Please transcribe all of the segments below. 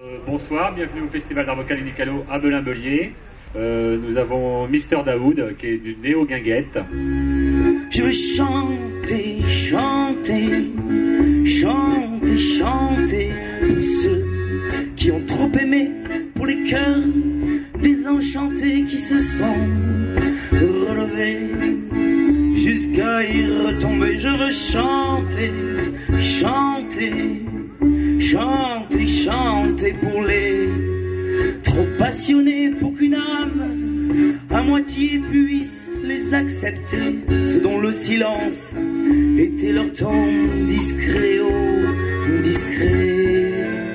Bonsoir, bienvenue au Festival d'art vocal et Nicalo à Belin-Belier. Nous avons Mister Daoud qui est du Néo-Guinguette. Je veux chanter, chanter, chanter, chanter pour ceux qui ont trop aimé, pour les cœurs désenchantés qui se sont relevés jusqu'à y retomber. Je veux chanter, chanter, chanter, chanter pour les trop passionnés, pour qu'une âme à moitié puisse les accepter, ceux dont le silence était leur ton discret, oh discret.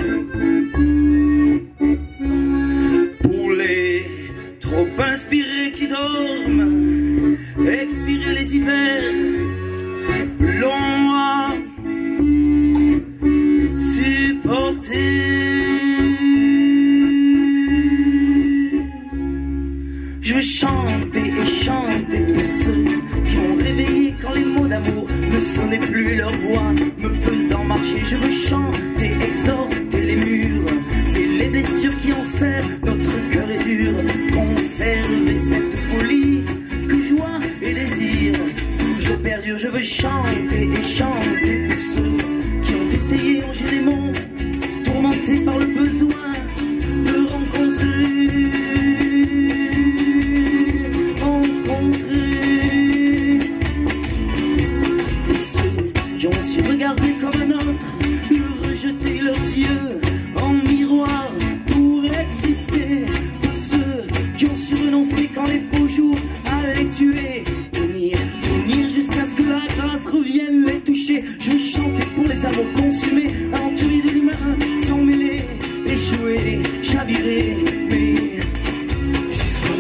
Pour les trop inspirés qui dorment, expirer les hivers longs à supporter. Je veux chanter et chanter pour ceux qui ont réveillé quand les mots d'amour ne sonnaient plus leur voix, me faisant marcher. Je veux chanter, exhorter les murs, c'est les blessures qui en serrent, notre cœur est dur. Conserver cette folie que joie et désir toujours perdure. Je veux chanter et chanter pour ceux qui ont essayé, ont géré les mots, tourmentés par le besoin de rencontrer. Regarder comme un autre, de rejeter leurs yeux en miroir pour exister. Pour ceux qui ont su renoncer quand les beaux jours allaient tuer. Tenir, tenir jusqu'à ce que la grâce revienne les toucher. Je veux chanter pour les amours consumés, aventuriers de l'humain, sans mêler, échouer, chavirer, mais jusqu'au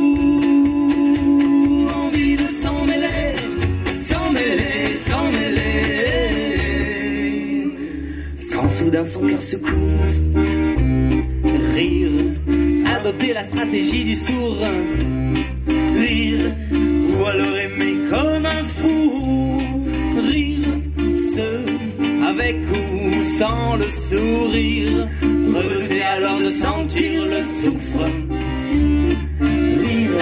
bout, envie de s'en mêler, s'en mêler, s'en mêler. Soudain son cœur secoue, rire, adopter la stratégie du sourd, rire, ou alors aimer comme un fou, rire, ceux avec ou sans le sourire, redouter alors de sentir le souffre, rire.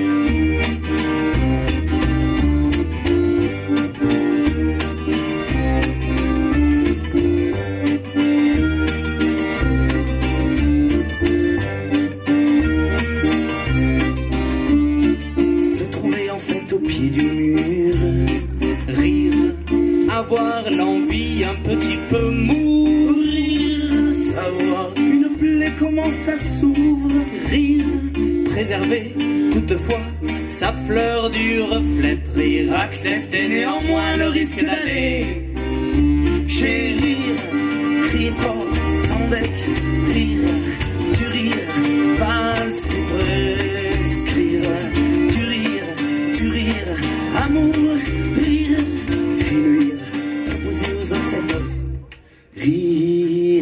Avoir l'envie un petit peu mourir, savoir une plaie comment ça s'ouvre, rire, préserver toutefois sa fleur du reflet, rire, accepter néanmoins le risque d'aller chérir, crier fort sans bec, rire, du rire, valser, prescrire, du rire, amour, rire, fuir. Rire.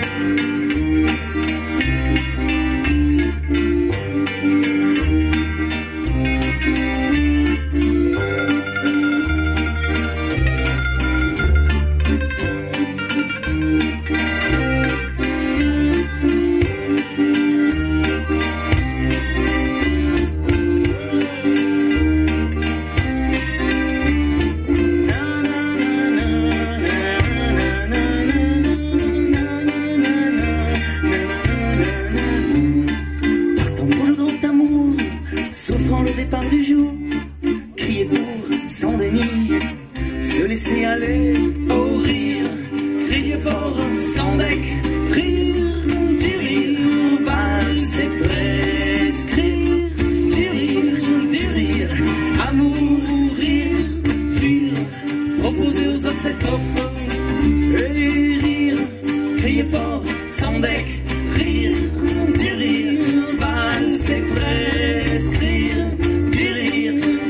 Le départ du jour, crier pour sans déni, se laisser aller au rire, crier fort sans bec, rire, du rire, valser, prescrire, du rire, amour, rire, fuir, proposer aux autres cette offre, et rire, crier fort sans bec, rire, du rire, valser, prescrire.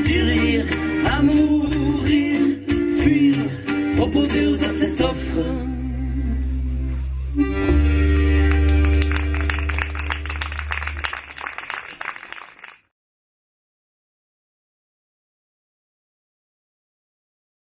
Amour, rire, fuir, proposer aux autres cette offre.